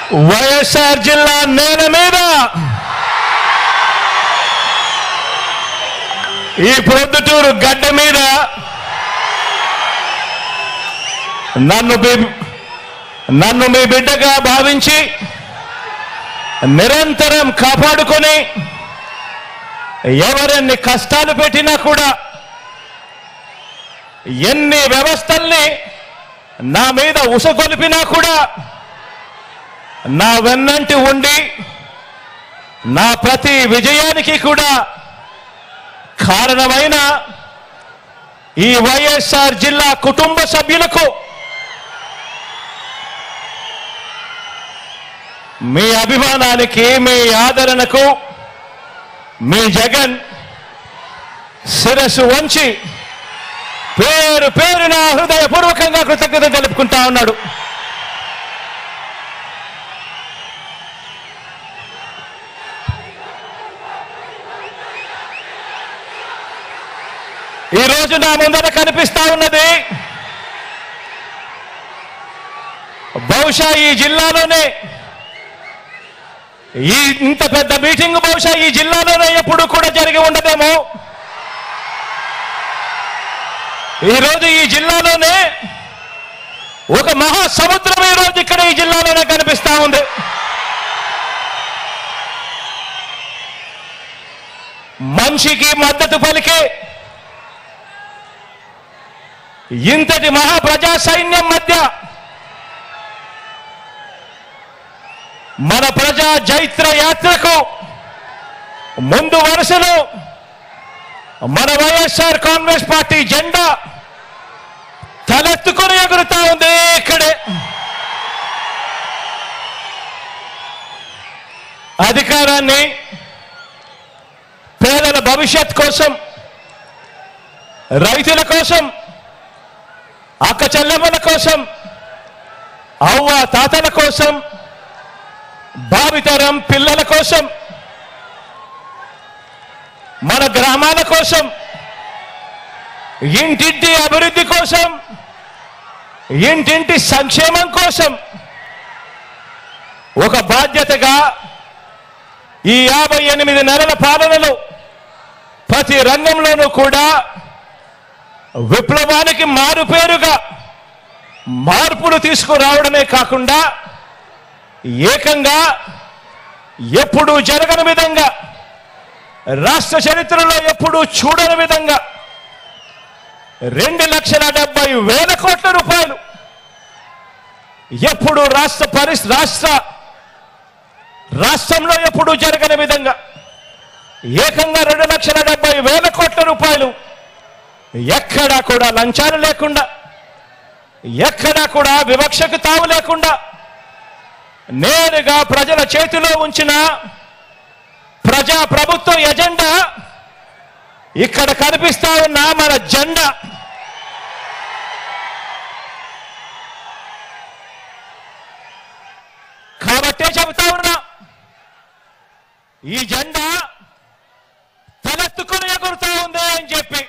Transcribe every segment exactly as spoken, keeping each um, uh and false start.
వైఎస్ఆర్ జిల్లా నేల మీద ఈ ప్రొద్దుటూరు గడ్డ మీద నన్ను నన్ను మీ బిడ్డగా భావించి నిరంతరం కాపాడుకొని ఎవరెన్ని కష్టాలు పెట్టినా కూడా ఎన్ని వ్యవస్థల్ని నా మీద ఉసగొలిపినా కూడా నా వెన్నంటి ఉండి నా ప్రతి విజయానికి కూడా కారణమైన ఈ వైఎస్ఆర్ జిల్లా కుటుంబ సభ్యులకు మీ అభిమానానికి మీ ఆదరణకు మీ జగన్ శిరస్సు వంచి పేరు పేరున హృదయపూర్వకంగా కృతజ్ఞత తెలుపుకుంటా ఉన్నాడు. ఈ రోజు నా ముందర కనిపిస్తా ఉన్నది బహుశా ఈ జిల్లాలోనే ఈ ఇంత పెద్ద మీటింగ్ బహుశా ఈ జిల్లాలోనే ఎప్పుడు కూడా జరిగి ఉండదేమో. ఈరోజు ఈ జిల్లాలోనే ఒక మహాసముద్రం ఈరోజు ఇక్కడ ఈ జిల్లాలోనే కనిపిస్తా ఉంది. మనిషికి మద్దతు పలికే ఇంతటి మహాప్రజా సైన్యం మధ్య మన ప్రజా జైత్ర యాత్రకు ముందు వరుసలో మన వైఎస్ఆర్ కాంగ్రెస్ పార్టీ జెండా తలెత్తుకొని ఎగురుతా ఉంది. ఇక్కడే అధికారాన్ని పేదల భవిష్యత్ కోసం, రైతుల కోసం, అక్క చెల్లెమ్మల కోసం, అవ్వ తాతల కోసం, భావితరం పిల్లల కోసం, మన గ్రామాల కోసం, ఇంటింటి అభివృద్ధి కోసం, ఇంటింటి సంక్షేమం కోసం ఒక బాధ్యతగా ఈ యాభై ఎనిమిది నెలల పాలనలో ప్రతి రంగంలోనూ కూడా విప్లవానికి మారుపేరుగా మార్పులు తీసుకురావడమే కాకుండా ఏకంగా ఎప్పుడూ జరగని విధంగా, రాష్ట్ర చరిత్రలో ఎప్పుడూ చూడని విధంగా రెండు లక్షల డెబ్బై వేల కోట్ల రూపాయలు ఎప్పుడు రాష్ట్ర పరిస్ రాష్ట్ర రాష్ట్రంలో ఎప్పుడూ జరగని విధంగా ఏకంగా రెండు లక్షల డెబ్బై వేల కోట్ల రూపాయలు ఎక్కడా కూడా లంచాలు లేకుండా, ఎక్కడా కూడా వివక్షకు తావు లేకుండా నేరుగా ప్రజల చేతిలో ఉంచిన ప్రజా ప్రభుత్వ ఎజెండా ఇక్కడ కనిపిస్తా ఉన్న మన జెండా. కాబట్టే చెబుతా ఉన్నా, ఈ జెండా తలెత్తుకుని ఎగురుతా ఉంది అని చెప్పి.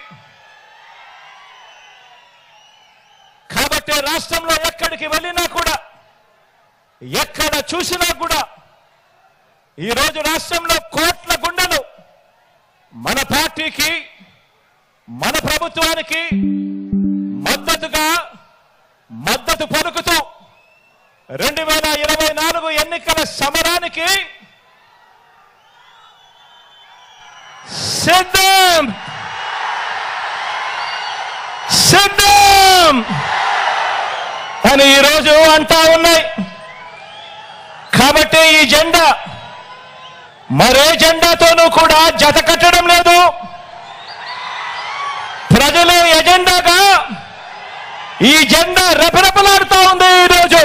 కాబట్టి రాష్ట్రంలో ఎక్కడికి వెళ్ళినా కూడా, ఎక్కడ చూసినా కూడా ఈరోజు రాష్ట్రంలో కోట్ల గుండెలు మన పార్టీకి, మన ప్రభుత్వానికి మద్దతుగా మద్దతు పలుకుతూ రెండు వేల ఇరవై నాలుగు ఎన్నికల సమరానికి సిద్ధం సిద్ధం అని ఈరోజు అంటా ఉన్నాయి. కాబట్టి ఈ జెండా మరే జెండాతోనూ కూడా జత కట్టడం లేదు. ప్రజల ఎజెండాగా ఈ జెండా రెపరెపలాడుతూ ఉంది. ఈరోజు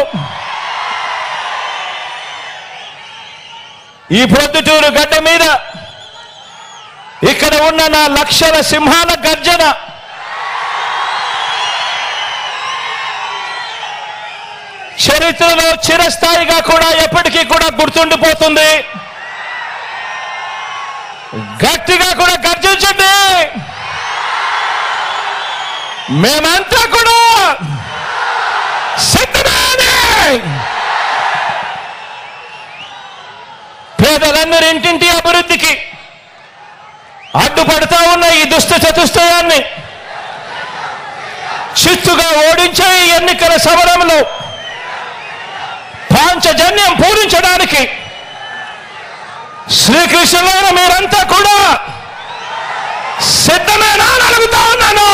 ఈ ప్రొద్దుటూరు గడ్డ మీద ఇక్కడ ఉన్న నా లక్షల సింహాల గర్జన చరిత్రలో చిరస్థాయిగా కూడా ఎప్పటికీ కూడా గుర్తుండిపోతుంది. గట్టిగా కూడా గర్జించండి. మేమంతా కూడా సిద్ధమే. ప్రజలందరి ఇంటింటి అభివృద్ధికి అడ్డుపడతా ఉన్న ఈ దుష్ట చతుష్టయాన్ని చిత్తుగా ఓడించే ఎన్నికల సమరంలో పాంచజన్యం పూరించడానికి శ్రీకృష్ణులైన మీరంతా కూడా సిద్ధమేనా అని అడుగుతా ఉన్నాను.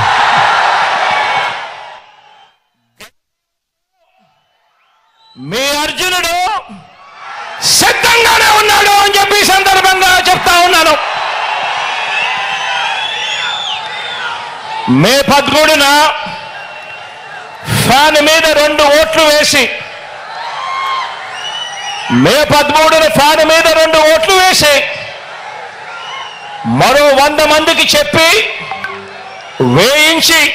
మీ అర్జునుడు సిద్ధంగానే ఉన్నాడు అని చెప్పి సందర్భంగా చెప్తా ఉన్నాను. మే పదమూడున ఫ్యాన్ మీద రెండు ఓట్లు వేసి మే పదమూడున ఫ్యాన్ మీద రెండు ఓట్లు వేసి మరో వంద మందికి చెప్పి వేయించి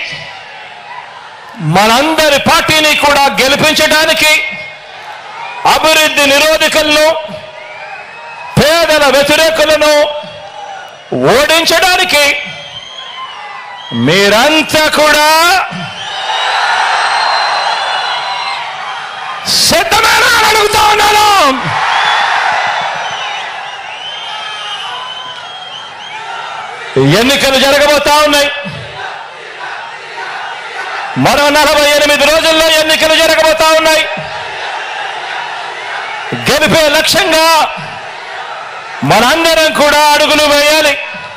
మనందరి పార్టీని కూడా గెలిపించడానికి, అభివృద్ధి నిరోధకులను పేదల వ్యతిరేకులను ఓడించడానికి మీరంతా కూడా సిద్ధమేనా అని అడుగుతా ఉన్నాను. ఎన్నికలు జరగబోతా ఉన్నాయి. మరో నలభై ఎనిమిది రోజుల్లో ఎన్నికలు జరగబోతా ఉన్నాయి. గెలిపే లక్ష్యంగా మనందరం కూడా అడుగులు వేయాలి.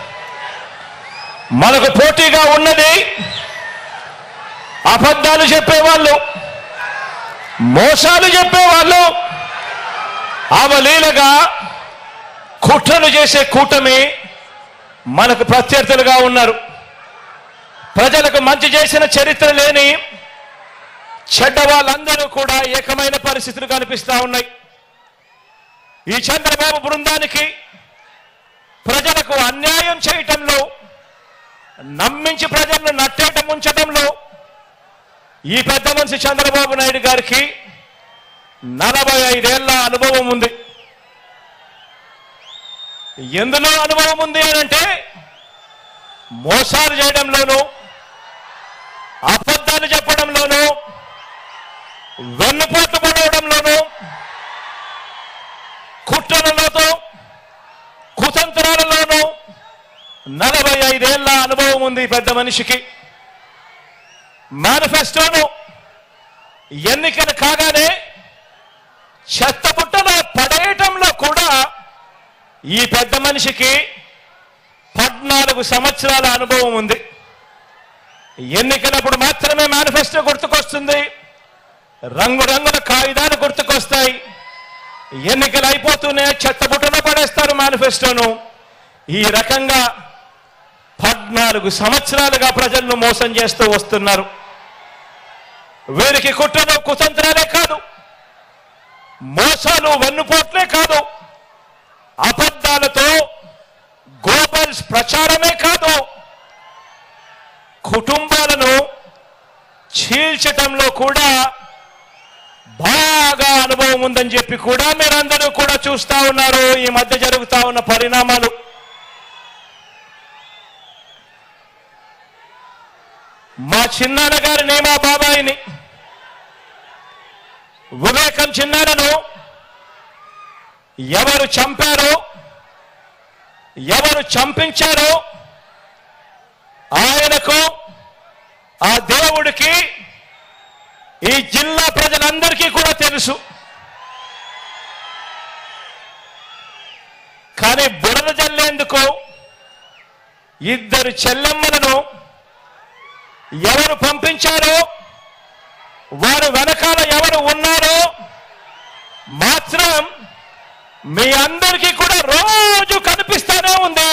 మనకు పోటీగా ఉన్నది అబద్ధాలు చెప్పేవాళ్ళు, మోసాలు చెప్పేవాళ్ళు, అవలీలగా కుట్రలు చేసే కూటమి మనకు ప్రత్యర్థులుగా ఉన్నారు. ప్రజలకు మంచి చేసిన చరిత్ర లేని చెడ్డ వాళ్ళందరూ కూడా ఏకమైన పరిస్థితులు కనిపిస్తా ఉన్నాయి. ఈ చంద్రబాబు బృందానికి ప్రజలకు అన్యాయం చేయటంలో, నమ్మించి ప్రజలను నట్టేట ముంచడంలో ఈ పెద్ద మనిషి చంద్రబాబు నాయుడు గారికి నలభై ఐదేళ్ల అనుభవం ఉంది. ఎందులో అనుభవం ఉంది అనంటే మోసాలు చేయడంలోనూ, అబద్ధాలు చెప్పడంలోనూ, వెన్నుపోట్లు పడవడంలోనూ, కుట్రలతో కుతంత్రాలలోనూ నలభై ఐదేళ్ల అనుభవం ఉంది పెద్ద మనిషికి. మేనిఫెస్టోను ఎన్నికలు కాగానే చెత్తపుట్టలో పడేయటంలో కూడా ఈ పెద్ద మనిషికి పద్నాలుగు సంవత్సరాల అనుభవం ఉంది. ఎన్నికలప్పుడు మాత్రమే మేనిఫెస్టో గుర్తుకొస్తుంది, రంగురంగుల కాగితాలు గుర్తుకొస్తాయి. ఎన్నికలు అయిపోతూనే చెత్తపుట్టలో పడేస్తారు మేనిఫెస్టోను. ఈ రకంగా పద్నాలుగు సంవత్సరాలుగా ప్రజలను మోసం చేస్తూ వస్తున్నారు. వీరికి కుట్రలు కుతంత్రాలే కాదు, మోసాలు వెన్నుపోట్లే కాదు, అబద్ధాలతో గోబల్స్ ప్రచారమే కాదు, కుటుంబాలను చీల్చటంలో కూడా బాగా అనుభవం ఉందని చెప్పి కూడా మీరందరూ కూడా చూస్తా ఉన్నారు ఈ మధ్య జరుగుతా ఉన్న పరిణామాలు. మా చిన్నాన్న గారిని, మా బాబాయిని, వివేకం చిన్నాన్నను ఎవరు చంపారో, ఎవరు చంపించారో ఆయనకు, ఆ దేవుడికి, ఈ జిల్లా ప్రజలందరికీ కూడా తెలుసు. కానీ బురద జల్లేందుకు ఇద్దరు చెల్లెమ్మలను ఎవరు పంపించారో, వారు వెనకాల ఎవరు ఉన్నారో మాత్రం మీ అందరికీ కూడా రోజు కనిపిస్తానే ఉంది.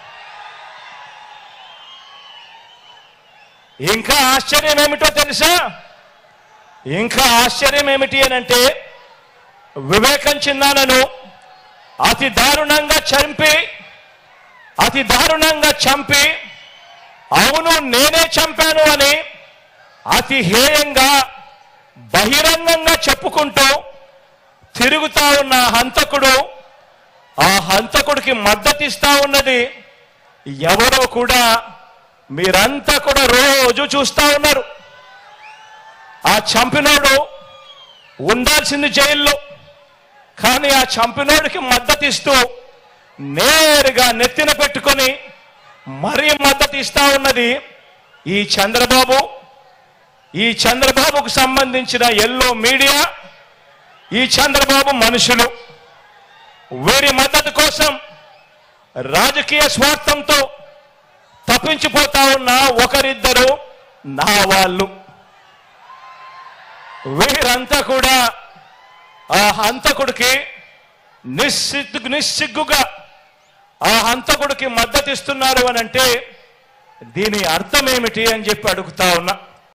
ఇంకా ఆశ్చర్యం ఏమిటో తెలుసా? ఇంకా ఆశ్చర్యం ఏమిటి అనంటే వివేకం చిన్నాన్నను అతి దారుణంగా చంపి అతి దారుణంగా చంపి అవును నేనే చంపాను అని అతి హేయంగా బహిరంగంగా చెప్పుకుంటూ తిరుగుతా ఉన్న హంతకుడు, ఆ హంతకుడికి మద్దతిస్తా ఉన్నది ఎవరో కూడా మీరంతా కూడా రోజు చూస్తా ఉన్నారు. ఆ చంపినోడు ఉండాల్సింది జైల్లో, కానీ ఆ చంపినోడికి మద్దతు ఇస్తూ నేరుగా నెత్తిన పెట్టుకొని మరీ మద్దతు ఇస్తా ఉన్నది ఈ చంద్రబాబు, ఈ చంద్రబాబుకు సంబంధించిన ఎల్లో మీడియా, ఈ చంద్రబాబు మనుషులు. వీరి మద్దతు కోసం రాజకీయ స్వార్థంతో తప్పించిపోతా ఉన్న ఒకరిద్దరు నా వాళ్ళు. వీరంతా కూడా ఆ హంతకుడికి నిస్సిగ్గు నిస్సిగ్గుగా ఆ హంతకుడికి మద్దతు ఇస్తున్నారు అని అంటే దీని అర్థం ఏమిటి అని చెప్పి అడుగుతా ఉన్నా.